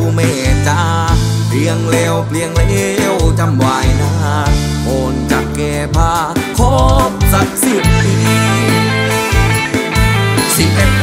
เมตตาเปลี่ยงเลวเปลี่ยงเลวจำไว้นะโอนจากแก่ผ้าครบสัก10 ปี11